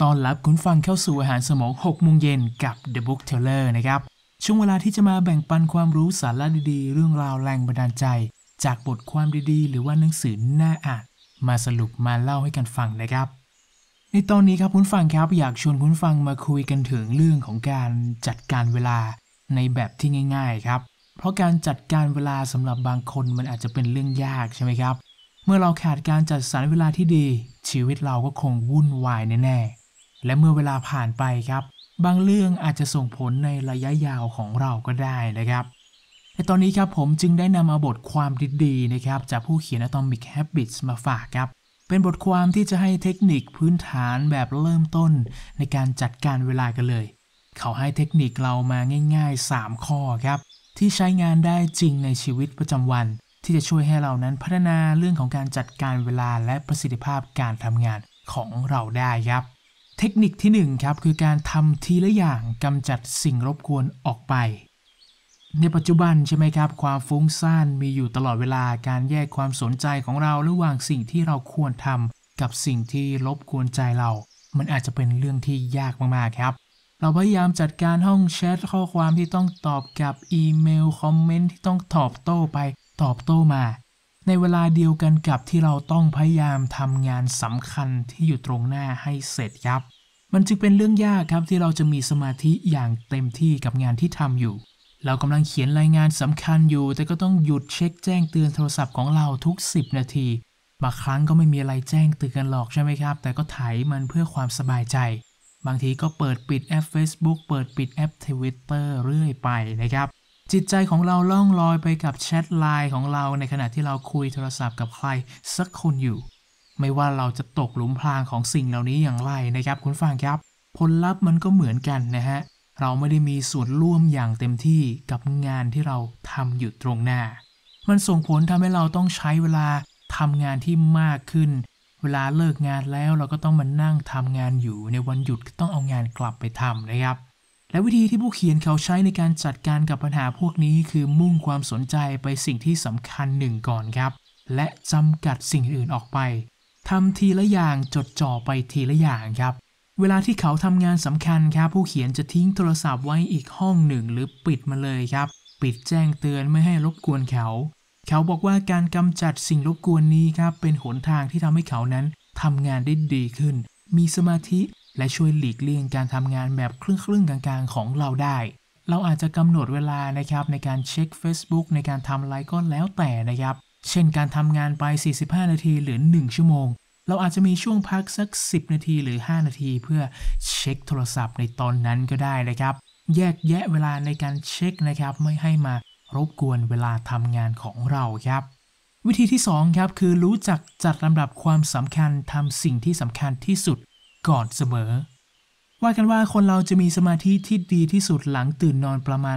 ต้อนรับคุณฟังเข้าสู่อาหารสมอง6 โมงเย็นกับ The Book Teller นะครับช่วงเวลาที่จะมาแบ่งปันความรู้สาระดีๆเรื่องราวแรงบันดาลใจจากบทความดีๆหรือว่าหนังสือน่าอ่านมาสรุปมาเล่าให้กันฟังนะครับในตอนนี้ครับคุณฟังครับอยากชวนคุณฟังมาคุยกันถึงเรื่องของการจัดการเวลาในแบบที่ง่ายๆครับเพราะการจัดการเวลาสำหรับบางคนมันอาจจะเป็นเรื่องยากใช่ไหมครับเมื่อเราขาดการจัดสรรเวลาที่ดีชีวิตเราก็คงวุ่นวายแน่ๆและเมื่อเวลาผ่านไปครับบางเรื่องอาจจะส่งผลในระยะยาวของเราก็ได้นะครับในตอนนี้ครับผมจึงได้นำเอาบทความดีๆนะครับจากผู้เขียน Atomic Habits มาฝากครับเป็นบทความที่จะให้เทคนิคพื้นฐานแบบเริ่มต้นในการจัดการเวลากันเลยเขาให้เทคนิคเรามาง่ายๆ3ข้อครับที่ใช้งานได้จริงในชีวิตประจำวันที่จะช่วยให้เรานั้นพัฒนาเรื่องของการจัดการเวลาและประสิทธิภาพการทำงานของเราได้ครับเทคนิคที่1ครับคือการทำทีละอย่างกำจัดสิ่งรบกวนออกไปในปัจจุบันใช่ไหมครับความฟุ้งซ่านมีอยู่ตลอดเวลาการแยกความสนใจของเราระหว่างสิ่งที่เราควรทำกับสิ่งที่รบกวนใจเรามันอาจจะเป็นเรื่องที่ยากมากๆครับเราพยายามจัดการห้องแชทข้อความที่ต้องตอบกับอีเมลคอมเมนต์ที่ต้องตอบโต้ไปตอบโต้มาในเวลาเดียวกันกับที่เราต้องพยายามทำงานสำคัญที่อยู่ตรงหน้าให้เสร็จครับมันจึงเป็นเรื่องยากครับที่เราจะมีสมาธิอย่างเต็มที่กับงานที่ทำอยู่เรากำลังเขียนรายงานสำคัญอยู่แต่ก็ต้องหยุดเช็คแจ้งเตือนโทรศัพท์ของเราทุก10 นาทีบางครั้งก็ไม่มีอะไรแจ้งเตือนกันหรอกใช่ไหมครับแต่ก็ไถมันเพื่อความสบายใจบางทีก็เปิดปิดแอป Facebook เปิดปิดแอป Twitter เรื่อยไปนะครับจิตใจของเราล่องลอยไปกับแชทไลน์ของเราในขณะที่เราคุยโทรศัพท์กับใครสักคนอยู่ไม่ว่าเราจะตกหลุมพรางของสิ่งเหล่านี้อย่างไรนะครับคุณฟังครับผลลัพธ์มันก็เหมือนกันนะฮะเราไม่ได้มีส่วนร่วมอย่างเต็มที่กับงานที่เราทำอยู่ตรงหน้ามันส่งผลทำให้เราต้องใช้เวลาทำงานที่มากขึ้นเวลาเลิกงานแล้วเราก็ต้องมานั่งทำงานอยู่ในวันหยุดก็ต้องเอางานกลับไปทำนะครับและวิธีที่ผู้เขียนเขาใช้ในการจัดการกับปัญหาพวกนี้คือมุ่งความสนใจไปสิ่งที่สำคัญหนึ่งก่อนครับและจำกัดสิ่งอื่นออกไปทำทีละอย่างจดจ่อไปทีละอย่างครับเวลาที่เขาทำงานสำคัญครับผู้เขียนจะทิ้งโทรศัพท์ไว้อีกห้องหนึ่งหรือปิดมาเลยครับปิดแจ้งเตือนไม่ให้รบกวนเขาบอกว่าการกำจัดสิ่งรบกวนนี้ครับเป็นหนทางที่ทำให้เขานั้นทำงานได้ดีขึ้นมีสมาธิและช่วยหลีกเลี่ยงการทำงานแบบครึ่งๆกลางๆของเราได้เราอาจจะกำหนดเวลานะครับในการเช็ค Facebook ในการทำอะไรก็แล้วแต่นะครับเช่นการทำงานไป45 นาทีหรือ1 ชั่วโมงเราอาจจะมีช่วงพักสัก10 นาทีหรือ5 นาทีเพื่อเช็คโทรศัพท์ในตอนนั้นก็ได้นะครับแยกแยะเวลาในการเช็คนะครับไม่ให้มารบกวนเวลาทำงานของเราครับวิธีที่2ครับคือรู้จักจัดลำดับความสำคัญทำสิ่งที่สำคัญที่สุดก่อนเสมอว่ากันว่าคนเราจะมีสมาธิที่ดีที่สุดหลังตื่นนอนประมาณ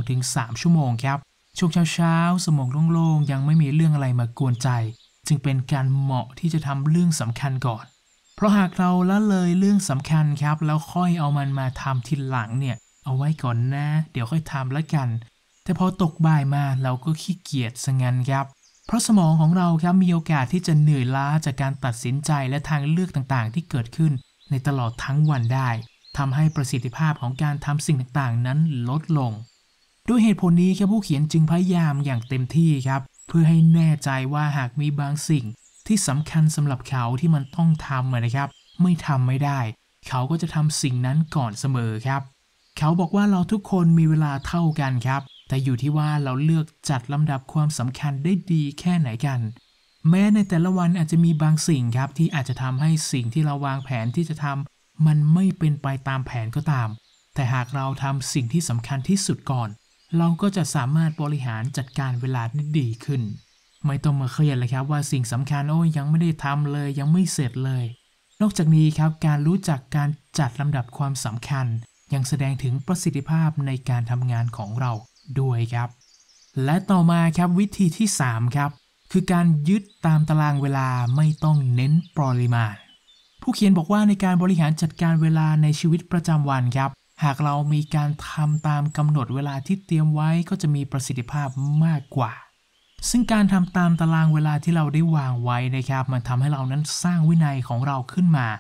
2-3 ชั่วโมงครับช่วงเช้าสมองโล่งๆยังไม่มีเรื่องอะไรมากวนใจจึงเป็นการเหมาะที่จะทำเรื่องสำคัญก่อนเพราะหากเราละเลยเรื่องสำคัญครับแล้วค่อยเอามันมาทำทีหลังเนี่ยเอาไว้ก่อนนะเดี๋ยวค่อยทำละกันแต่พอตกบ่ายมาเราก็ขี้เกียจซะงั้นครับเพราะสมองของเราครับมีโอกาสที่จะเหนื่อยล้าจากการตัดสินใจและทางเลือกต่างๆที่เกิดขึ้นในตลอดทั้งวันได้ทำให้ประสิทธิภาพของการทำสิ่งต่างๆนั้นลดลงด้วยเหตุผลนี้ครับผู้เขียนจึงพยายามอย่างเต็มที่ครับเพื่อให้แน่ใจว่าหากมีบางสิ่งที่สำคัญสำหรับเขาที่มันต้องทำนะครับไม่ทำไม่ได้เขาก็จะทำสิ่งนั้นก่อนเสมอครับเขาบอกว่าเราทุกคนมีเวลาเท่ากันครับแต่อยู่ที่ว่าเราเลือกจัดลำดับความสำคัญได้ดีแค่ไหนกันแม้ในแต่ละวันอาจจะมีบางสิ่งครับที่อาจจะทำให้สิ่งที่เราวางแผนที่จะทำมันไม่เป็นไปตามแผนก็ตามแต่หากเราทำสิ่งที่สำคัญที่สุดก่อนเราก็จะสามารถบริหารจัดการเวลาได้ดีขึ้นไม่ต้องมาเครียดเลยครับว่าสิ่งสำคัญยังไม่ได้ทำเลยยังไม่เสร็จเลยนอกจากนี้ครับการรู้จักการจัดลำดับความสำคัญยังแสดงถึงประสิทธิภาพในการทำงานของเราด้วยครับและต่อมาครับวิธีที่3ครับคือการยึดตามตารางเวลาไม่ต้องเน้นปริมาณผู้เขียนบอกว่าในการบริหารจัดการเวลาในชีวิตประจำวันครับหากเรามีการทำตามกำหนดเวลาที่เตรียมไว้ก็จะมีประสิทธิภาพมากกว่าซึ่งการทำตามตารางเวลาที่เราได้วางไว้นะครับมันทำให้เรานั้นสร้างวินัยของเราขึ้นมา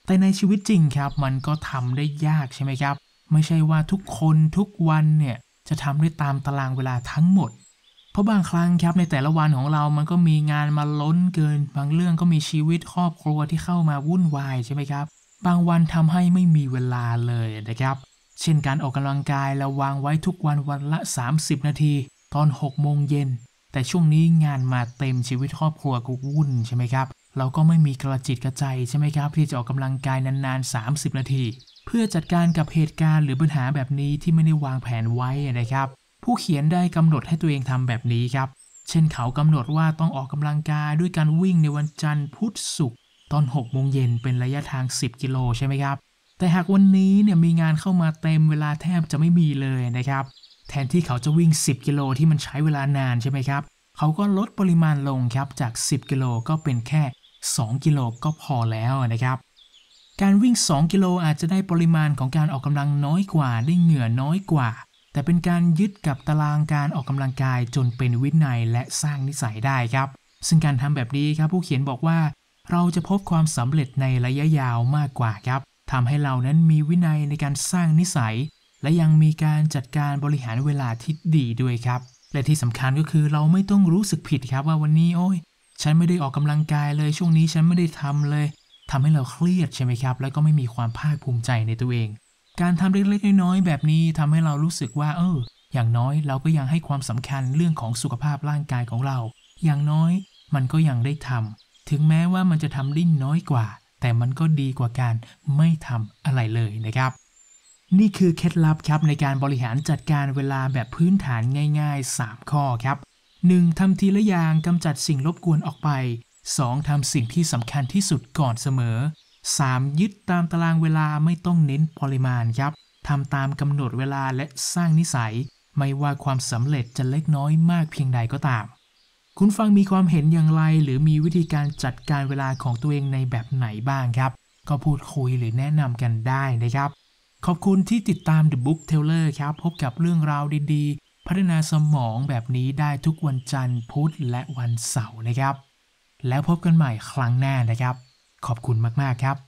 แต่ในชีวิตจริงครับมันก็ทำได้ยากใช่ไหมครับไม่ใช่ว่าทุกคนทุกวันเนี่ยจะทำได้ตามตารางเวลาทั้งหมดเพราะบางครั้งครับในแต่ละวันของเรามันก็มีงานมาล้นเกินบางเรื่องก็มีชีวิตครอบครัวที่เข้ามาวุ่นวายใช่ไหมครับบางวันทำให้ไม่มีเวลาเลยนะครับเช่นการออกกำลังกายเราวางไว้ทุกวันวันละ30นาทีตอน6โมงเย็นแต่ช่วงนี้งานมาเต็มชีวิตครอบครัวก็วุ่นใช่ไหมครับเราก็ไม่มีกระจิตกระใจใช่ไหมครับที่จะออกกำลังกายนานๆ30นาทีเพื่อจัดการกับเหตุการณ์หรือปัญหาแบบนี้ที่ไม่ได้วางแผนไว้นะครับผู้เขียนได้กำหนดให้ตัวเองทำแบบนี้ครับเช่นเขากำหนดว่าต้องออกกำลังกายด้วยการวิ่งในวันจันทร์พุธศุกร์ตอน6โมงเย็นเป็นระยะทาง10กิโลใช่ไหมครับแต่หากวันนี้เนี่ยมีงานเข้ามาเต็มเวลาแทบจะไม่มีเลยนะครับแทนที่เขาจะวิ่ง10กิโลที่มันใช้เวลานานใช่ไหมครับเขาก็ลดปริมาณลงครับจาก10กิโลก็เป็นแค่2กิโลก็พอแล้วนะครับการวิ่ง2กิโลอาจจะได้ปริมาณของการออกกำลังน้อยกว่าได้เหงื่อน้อยกว่าแต่เป็นการยึดกับตารางการออกกำลังกายจนเป็นวินัยและสร้างนิสัยได้ครับซึ่งการทำแบบนี้ครับผู้เขียนบอกว่าเราจะพบความสำเร็จในระยะยาวมากกว่าครับทำให้เรานั้นมีวินัยในการสร้างนิสัยและยังมีการจัดการบริหารเวลาที่ดีด้วยครับและที่สำคัญก็คือเราไม่ต้องรู้สึกผิดครับว่าวันนี้ฉันไม่ได้ออกกำลังกายเลยช่วงนี้ฉันไม่ได้ทำเลยทำให้เราเครียดใช่ไหมครับแล้วก็ไม่มีความภาคภูมิใจในตัวเองการทำเล็กๆน้อยๆแบบนี้ทำให้เรารู้สึกว่าอย่างน้อยเราก็ยังให้ความสำคัญเรื่องของสุขภาพร่างกายของเราอย่างน้อยมันก็ยังได้ทำถึงแม้ว่ามันจะทำได้น้อยกว่าแต่มันก็ดีกว่าการไม่ทำอะไรเลยนะครับนี่คือเคล็ดลับครับในการบริหารจัดการเวลาแบบพื้นฐานง่ายๆ3ข้อครับ 1. ทำทีละอย่างกำจัดสิ่งรบกวนออกไป 2. ทำสิ่งที่สำคัญที่สุดก่อนเสมอ 3. ยึดตามตารางเวลาไม่ต้องเน้นปริมาณครับทำตามกำหนดเวลาและสร้างนิสัยไม่ว่าความสำเร็จจะเล็กน้อยมากเพียงใดก็ตามคุณฟังมีความเห็นอย่างไรหรือมีวิธีการจัดการเวลาของตัวเองในแบบไหนบ้างครับก็พูดคุยหรือแนะนำกันได้นะครับขอบคุณที่ติดตาม The Book Teller ครับพบกับเรื่องราวดีๆพัฒนาสมองแบบนี้ได้ทุกวันจันทร์พุธและวันเสาร์นะครับแล้วพบกันใหม่ครั้งหน้านะครับขอบคุณมากๆครับ